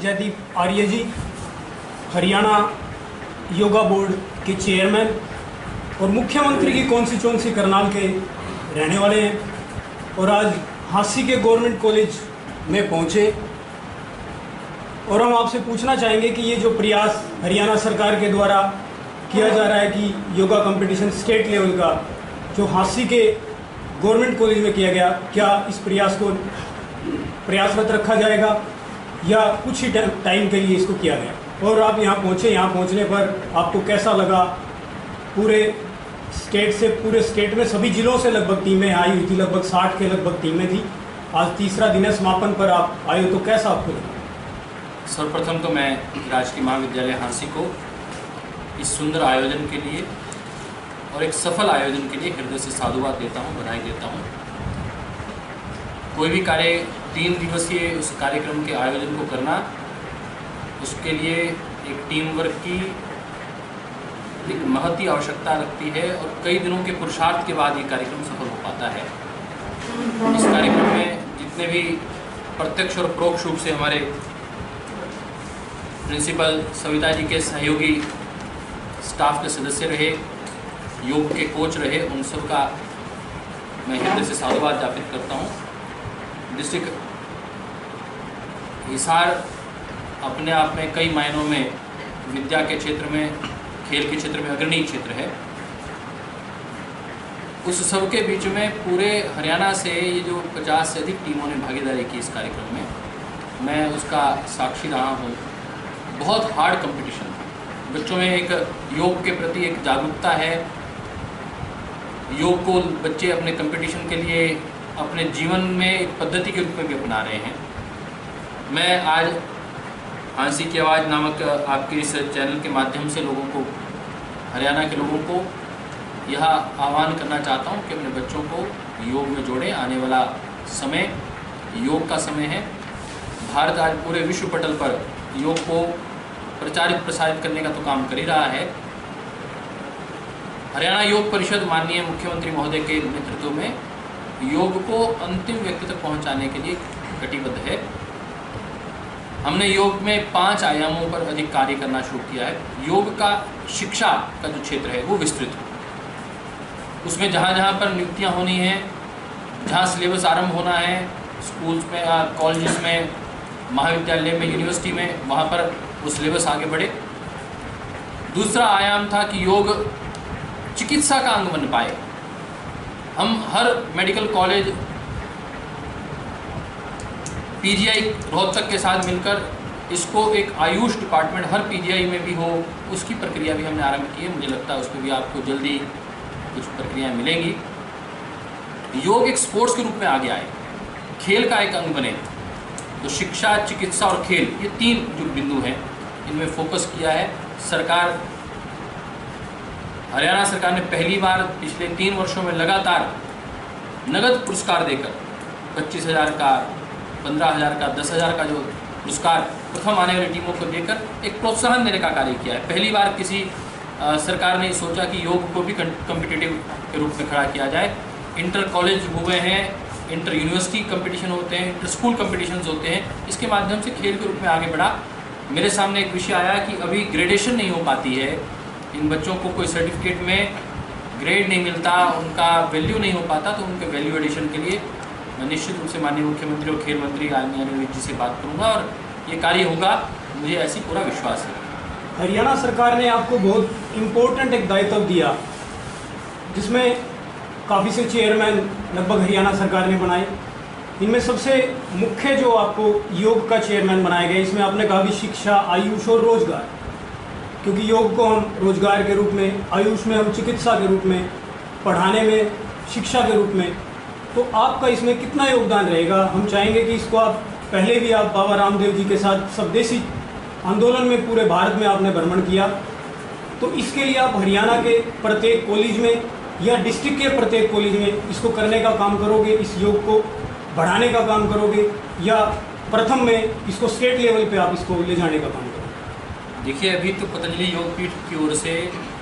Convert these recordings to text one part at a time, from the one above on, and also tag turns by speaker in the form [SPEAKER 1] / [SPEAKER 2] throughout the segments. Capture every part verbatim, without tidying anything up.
[SPEAKER 1] Jaideep Arya ji, Haryana yoga board के chairman और मुख्यमंत्री की कॉन्स्टिट्यूंसी करनाल के रहने वाले हैं और आज हांसी के गवर्नमेंट कॉलेज में पहुंचे। और हम आपसे पूछना चाहेंगे कि ये जो प्रयास हरियाणा सरकार के द्वारा किया जा रहा है कि योगा कंपटीशन स्टेट लेवल का जो हांसी के गवर्नमेंट कॉलेज में किया गया, क्या इस प्रयास को प्रयासरत रखा जाएगा या कुछ ही टाइम के लिए इसको किया गया? और आप यहाँ पहुँचे, यहाँ पहुँचने पर आपको कैसा लगा? पूरे स्टेट से पूरे स्टेट में सभी जिलों से लगभग टीमें आई हुई थी, लगभग साठ के लगभग टीमें थी। आज तीसरा दिन है, समापन पर आप आए हो, तो कैसा आपको लगा?
[SPEAKER 2] सर्वप्रथम तो मैं राजकीय महाविद्यालय हांसी को इस सुंदर आयोजन के लिए और एक सफल आयोजन के लिए हृदय से साधुवाद देता हूँ, बधाई देता हूँ। कोई भी कार्य तीन दिवसीय उस कार्यक्रम के आयोजन को करना, उसके लिए एक टीम वर्क की एक महती आवश्यकता लगती है और कई दिनों के पुरुषार्थ के बाद ये कार्यक्रम सफल हो पाता है। इस कार्यक्रम में जितने भी प्रत्यक्ष और परोक्ष रूप से हमारे प्रिंसिपल सविता जी के सहयोगी स्टाफ के सदस्य रहे, योग के कोच रहे, उन सब का मैं हृदय से साधुवाद ज्ञापित करता हूँ। डिस्ट्रिक्ट हिसार अपने आप में कई मायनों में विद्या के क्षेत्र में, खेल के क्षेत्र में अग्रणी क्षेत्र है। उस सब के बीच में पूरे हरियाणा से ये जो पचास से अधिक टीमों ने भागीदारी की इस कार्यक्रम में, मैं उसका साक्षी रहा हूँ। बहुत हार्ड कंपटीशन था। बच्चों में एक योग के प्रति एक जागरूकता है। योग को बच्चे अपने कंपटीशन के लिए अपने जीवन में एक पद्धति के रूप में भी अपना रहे हैं। मैं आज हांसी की आवाज़ नामक आपके इस चैनल के माध्यम से लोगों को, हरियाणा के लोगों को यह आह्वान करना चाहता हूं कि अपने बच्चों को योग में जोड़ें। आने वाला समय योग का समय है। भारत आज पूरे विश्व पटल पर योग को प्रचारित प्रसारित करने का तो काम कर ही रहा है। हरियाणा योग परिषद माननीय मुख्यमंत्री महोदय के नेतृत्व में योग को अंतिम व्यक्ति तक पहुंचाने के लिए कटिबद्ध है। हमने योग में पांच आयामों पर अधिक कार्य करना शुरू किया है। योग का शिक्षा का जो क्षेत्र है वो विस्तृत है। उसमें जहाँ जहाँ पर नियुक्तियाँ होनी हैं, जहाँ सिलेबस आरंभ होना है, स्कूल्स में, कॉलेजेस में, महाविद्यालय में, यूनिवर्सिटी में, वहाँ पर वो सिलेबस आगे बढ़े। दूसरा आयाम था कि योग चिकित्सा का अंग बन पाए। हम हर मेडिकल कॉलेज, पीजीआई रोहतक के साथ मिलकर इसको एक आयुष डिपार्टमेंट हर पीजीआई में भी हो, उसकी प्रक्रिया भी हमने आरंभ की है। मुझे लगता है उसमें भी आपको जल्दी कुछ प्रक्रियाएं मिलेंगी। योग एक स्पोर्ट्स के रूप में आगे आए, खेल का एक अंग बने। तो शिक्षा, चिकित्सा और खेल, ये तीन जो बिंदु हैं, इनमें फोकस किया है सरकार। हरियाणा सरकार ने पहली बार पिछले तीन वर्षों में लगातार नगद पुरस्कार देकर पच्चीस हज़ार का, पंद्रह हज़ार का, दस हज़ार का जो पुरस्कार प्रथम आने वाली टीमों को देकर एक प्रोत्साहन देने का कार्य किया है। पहली बार किसी आ, सरकार ने सोचा कि योग को भी कॉम्पिटिटिव के रूप में खड़ा किया जाए। इंटर कॉलेज हुए हैं, इंटर यूनिवर्सिटी कंपटीशन होते हैं, इंटर स्कूल कंपटीशंस होते हैं। इसके माध्यम से खेल के रूप में आगे बढ़ा। मेरे सामने एक विषय आया कि अभी ग्रेडेशन नहीं हो पाती है, इन बच्चों को कोई सर्टिफिकेट में ग्रेड नहीं मिलता, उनका वैल्यू नहीं हो पाता। तो उनके वैल्यू एडिशन के लिए मैं निश्चित रूप से माननीय मुख्यमंत्री और खेल मंत्री आदरणीय अनिल विज जी से बात करूंगा और ये कार्य होगा, मुझे ऐसी पूरा विश्वास है।
[SPEAKER 1] हरियाणा सरकार ने आपको बहुत इम्पोर्टेंट एक दायित्व दिया, जिसमें काफ़ी से चेयरमैन लगभग हरियाणा सरकार ने बनाए। इनमें सबसे मुख्य जो आपको योग का चेयरमैन बनाया गया, इसमें आपने कहा कि शिक्षा, आयुष और रोजगार, क्योंकि योग को हम रोजगार के रूप में, आयुष में हम चिकित्सा के रूप में, पढ़ाने में शिक्षा के रूप में, तो आपका इसमें कितना योगदान रहेगा? हम चाहेंगे कि इसको आप, पहले भी आप बाबा रामदेव जी के साथ स्वदेशी आंदोलन में पूरे भारत में आपने भ्रमण किया, तो इसके लिए आप हरियाणा के प्रत्येक कॉलेज में या डिस्ट्रिक्ट के प्रत्येक कॉलेज में इसको करने का काम करोगे, इस योग को बढ़ाने का काम करोगे, या प्रथम में इसको स्टेट लेवल पे आप इसको ले जाने का काम करोगे?
[SPEAKER 2] देखिए, अभी तो पतंजलि योग पीठ की ओर से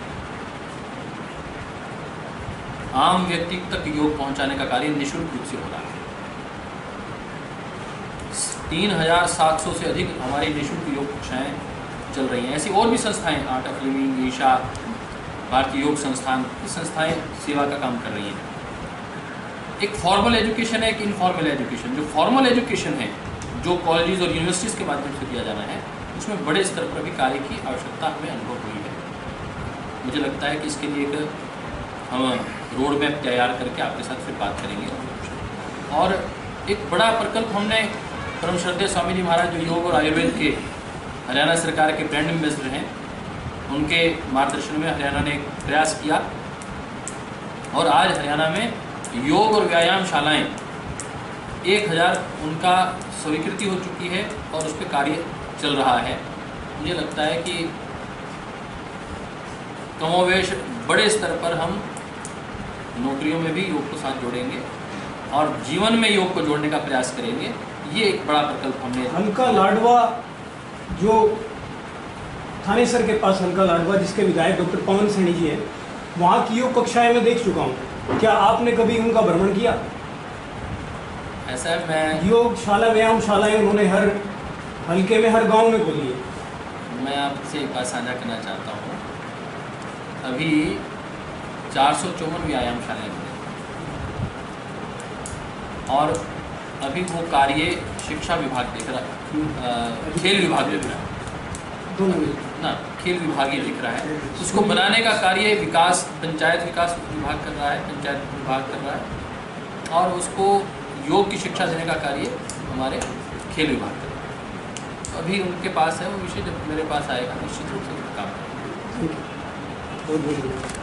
[SPEAKER 2] आम व्यक्ति तक योग पहुंचाने का कार्य निःशुल्क रूप से हो रहा है। तीन हज़ार सात सौ से अधिक हमारी निःशुल्क योग कक्षाएँ चल रही हैं। ऐसी और भी संस्थाएं, आर्ट ऑफ लिविंग, ईशा, भारतीय योग संस्थान, ये संस्थाएं सेवा का काम कर रही हैं। एक फॉर्मल एजुकेशन है, एक इनफॉर्मल एजुकेशन। जो फॉर्मल एजुकेशन है, जो कॉलेजेस और यूनिवर्सिटीज़ के माध्यम से दिया जाना है, उसमें बड़े स्तर पर भी कार्य की आवश्यकता हमें अनुभव हुई है। मुझे लगता है कि इसके लिए एक हम रोड मैप तैयार करके आपके साथ फिर बात करेंगे। और एक बड़ा प्रकल्प हमने परम श्रद्धेय स्वामी जी महाराज जो योग और आयुर्वेद के हरियाणा सरकार के ब्रांड एम्बेसडर हैं, उनके मार्गदर्शन में हरियाणा ने एक प्रयास किया और आज हरियाणा में योग और व्यायाम शालाएँ एक हज़ार उनका स्वीकृति हो चुकी है और उस पर कार्य चल रहा है। मुझे लगता है कि कमोवेश बड़े स्तर पर हम नौकरियों में भी योग को साथ जोड़ेंगे और जीवन में योग को जोड़ने का प्रयास करेंगे। ये एक बड़ा प्रकल्प हमने
[SPEAKER 1] हल्का लाडवा, जो थानेसर के पास हल्का लाडवा, जिसके विधायक डॉक्टर पवन सैनी जी हैं, वहाँ की योग कक्षाएं मैं देख चुका हूँ। क्या आपने कभी उनका भ्रमण किया?
[SPEAKER 2] ऐसा है, मैं
[SPEAKER 1] योगशाला, व्यायाम शालाएं उन्होंने हर हल्के में, हर गांव में खोली है।
[SPEAKER 2] मैं आपसे एक बात साझा करना चाहता हूँ। अभी चार सौ चौवन व्यायाम शालाएँ हैं और अभी वो कार्य शिक्षा विभाग देख रहा है, खेल विभाग देख रहा है
[SPEAKER 1] दोनों
[SPEAKER 2] ना, खेल विभाग ही दिख रहा है। उसको बनाने का कार्य विकास, पंचायत विकास विभाग कर रहा है, पंचायत विभाग कर रहा है और उसको योग की शिक्षा देने का कार्य हमारे खेल विभाग कर रहा है। अभी उनके पास है वो विषय, जब मेरे पास आएगा निश्चित रूप से काम करेंगे।
[SPEAKER 1] बहुत बहुत